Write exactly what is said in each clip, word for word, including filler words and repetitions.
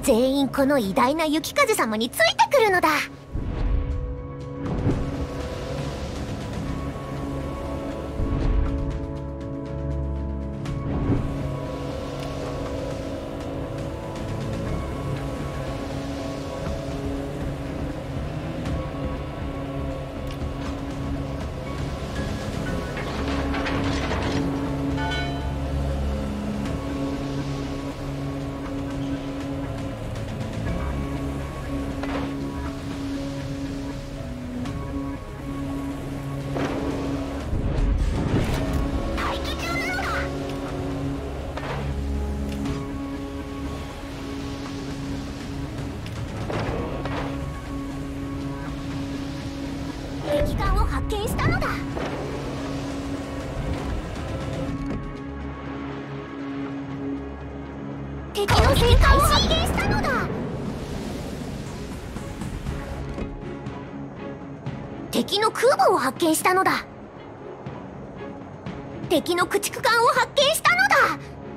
全員この偉大な雪風様についてくるのだ。敵艦を発見したのだ。敵の戦艦を発見したのだ。敵の空母を発見したのだ。敵の駆逐艦を発見したのだ。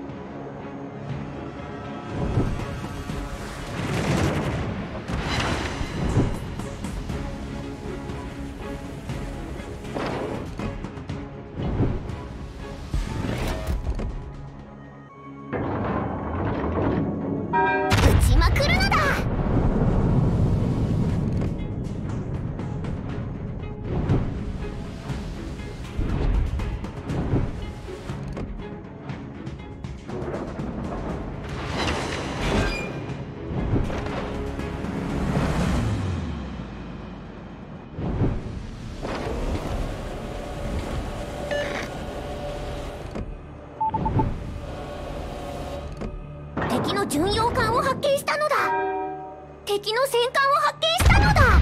敵の巡洋艦を発見したのだ。敵の戦艦を発見したのだ。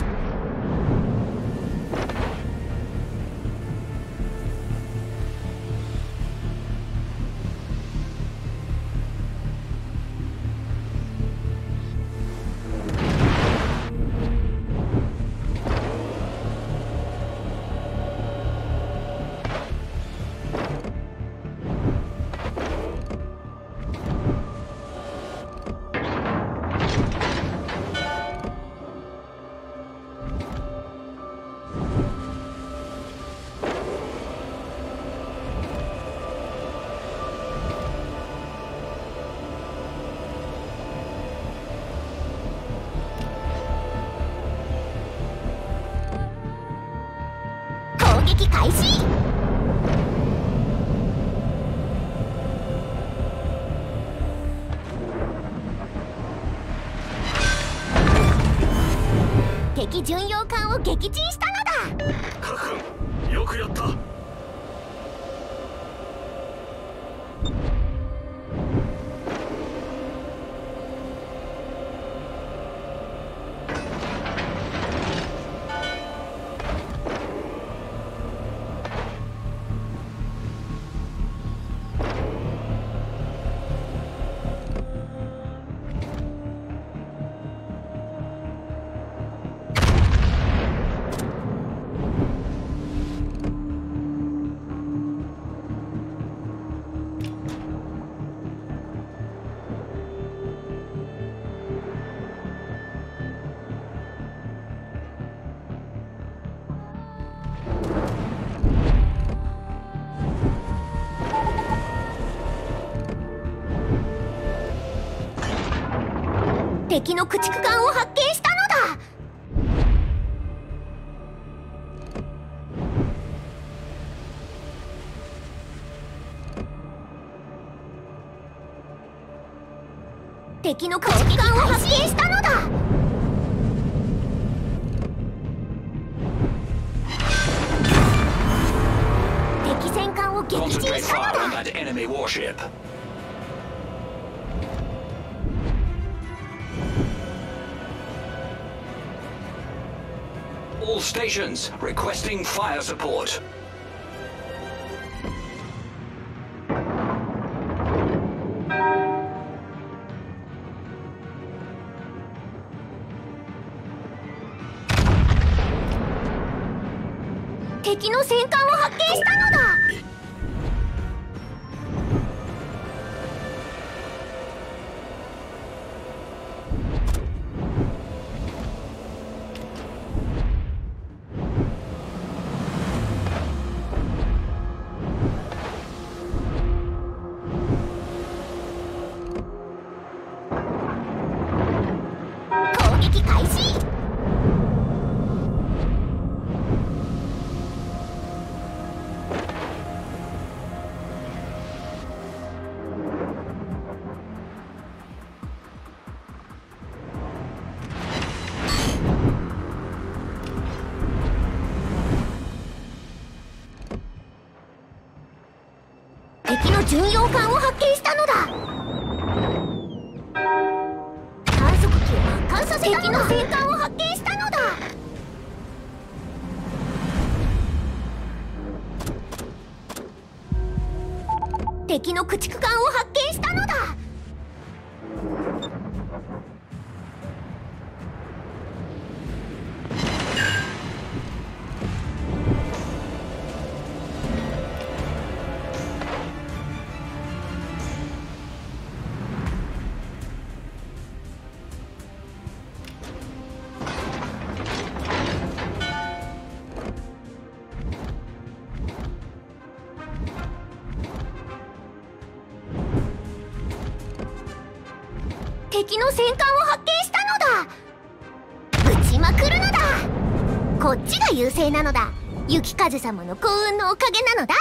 攻撃開始。敵巡洋艦を撃沈したのだ。 カ君、よくやった。敵の駆逐艦を発見したのだ。敵の駆逐艦を発見したのだ。敵戦艦を撃沈したのだ。 All stations requesting fire support. 敵の戦艦を発見したのだ。 巡洋艦を発見したのだ。観測機を発艦させたのだ。敵の戦艦を発見したのだ。敵の駆逐艦を発見したのだ。敵の戦艦を発見したのだ。撃ちまくるのだ。こっちが優勢なのだ。雪風様の幸運のおかげなのだ。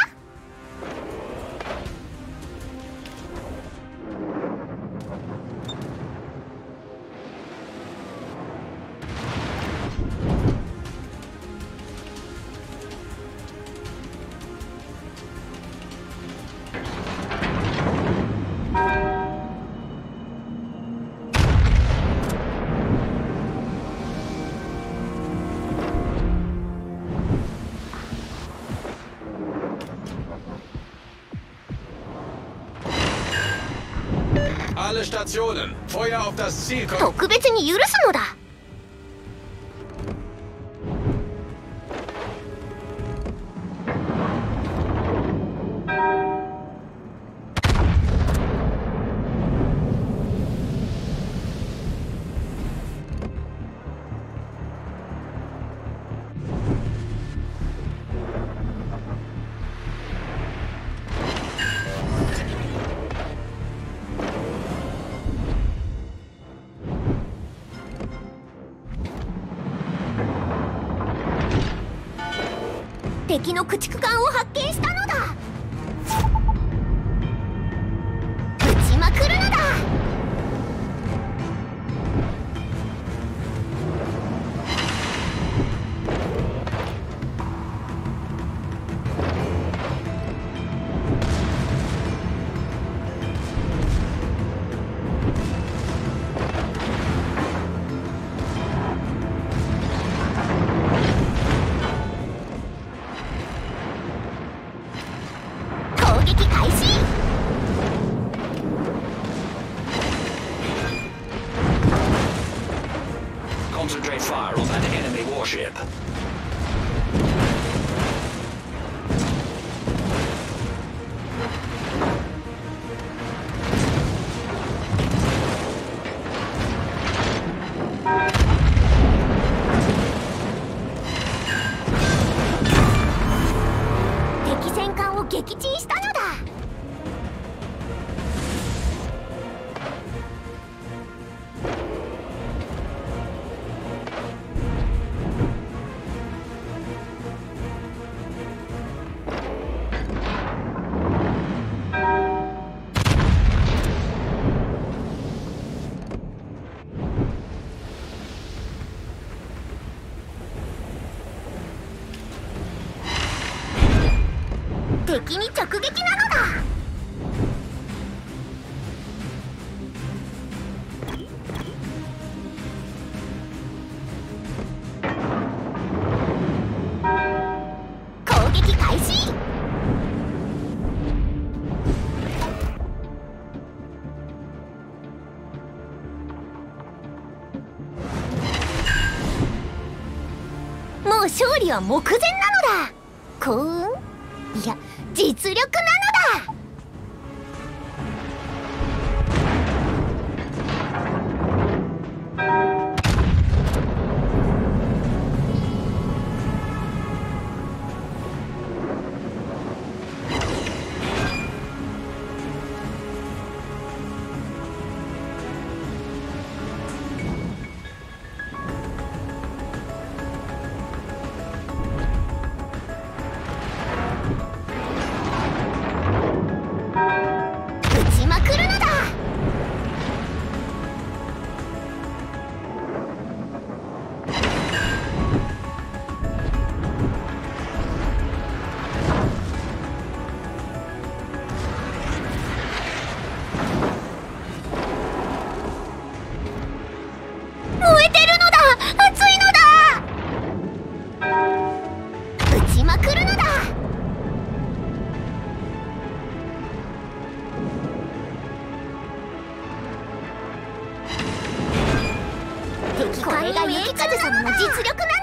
Alle Stationen, Feuer auf das Ziel kommen. 特別に許すのだ。敵の駆逐艦を発見したのだ。撃ちまくるのだ。 Concentrate fire on that enemy warship. 敵戦艦を撃沈したのだ。敵に直撃なのだ。攻撃開始。もう勝利は目前なのだ。幸運？いや、実力なのだ。 てるのだ。熱いのだ。撃ちまくるのだ。敵艦、これが雪風様の実力な